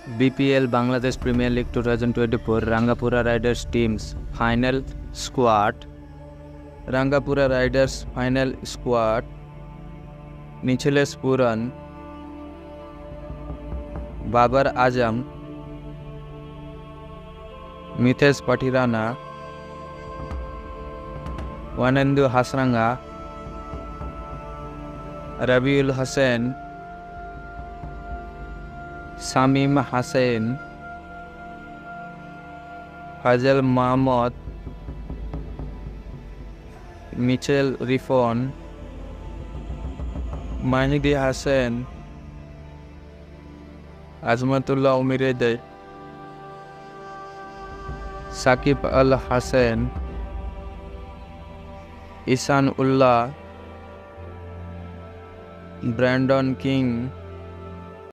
BPL Bangladesh Premier League 2024 Rangapura Riders teams final squad. Rangapura Riders final squad: Nichilesh Puran, Babar Azam, Mitesh Patirana, Wanendu Hasranga, Rabiul Hussain, Samim Hussain, Fazal Mahmood, Mitchell Rifon, Mahdi Hassan, Azmatullah Umirede, Saqib Al Hassan, Isan Ullah, Brandon King,